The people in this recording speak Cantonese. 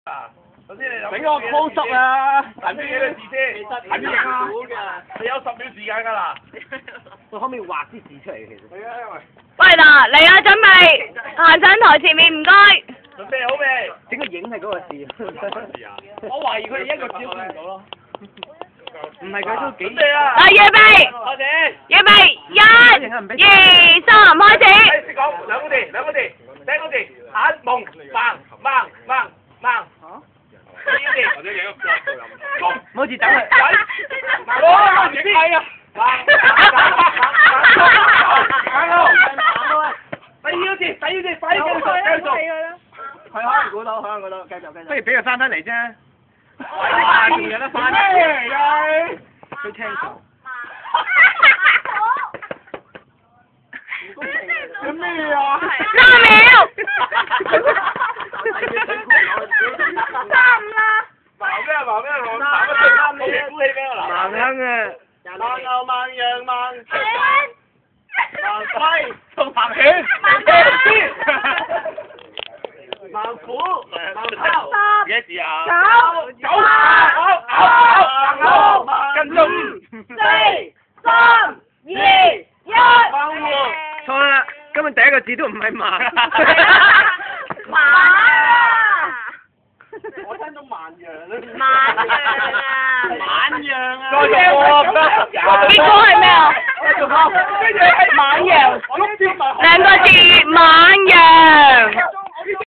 首先你諗俾我 close up 啊！ 睇咩嘢字先？睇咩啊？你有10秒時間㗎啦。 我可唔可以畫啲字出嚟其實？ 係啊，因為。 喂嗱，嚟啊，準備行上台前面，唔該。 準備好未？ 整個影係嗰個字。 我懷疑佢哋一個字都估唔到咯。 唔係佢都幾。 準備啦！ 嗱，預備。 開始。 預備，1、2、3，開始。 識講兩個字，第一個字，眼蒙盲。或者影一個冇字等佢。 哇！影係啊！第二個字，快啲繼續。 係可能估到，繼續。不如俾佢翻嚟啫。仲有得翻。佢聽錯。 做咩啊 3秒。 盲咩？我打個對啱你，估起咩啊？ 盲啱啊！ 盲牛盲羊盲龜同盲犬，盲虎盲豹，幾多字啊？狗跟蹤 4、3、2、1。 盲狐。 錯啦，今日第一個字都唔係盲。 我聽到萬羊啦。 晚羊啊！ 再嚟喎！ 結果係咩啊？ 跟住係晚羊， 2個字，晚羊。